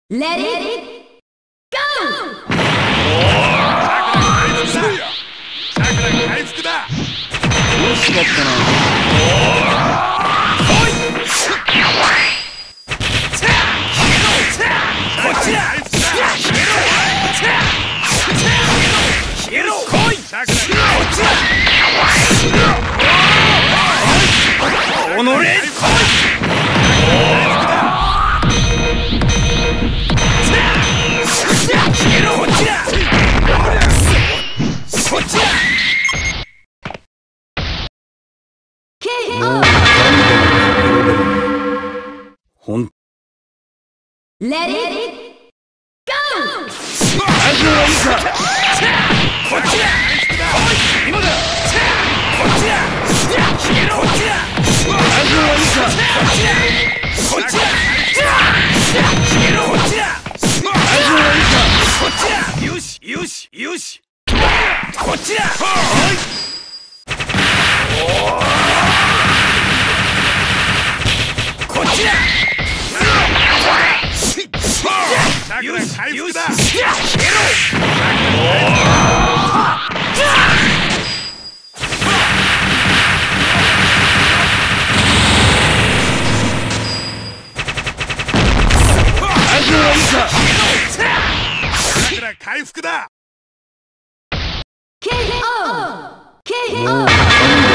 Let it go! 回復だ。 惜しかったな。 こっちだ。消えろ。来い。こっちだ。おのれ。消えろ。こっちだ。こっちだ。 ほん。 Let it go! 味の悪さ。 こっちだ。今だ。こっちだ。消えろ。こっちだ。 味の悪さ。 こっちだ。消えろ。こっちだ。 味の悪さ。 こっちだ。よしよしよし。こっちだ。こっちだ。よしよし。消えろ。 味の悪さ。 回復だ。 KO! KO!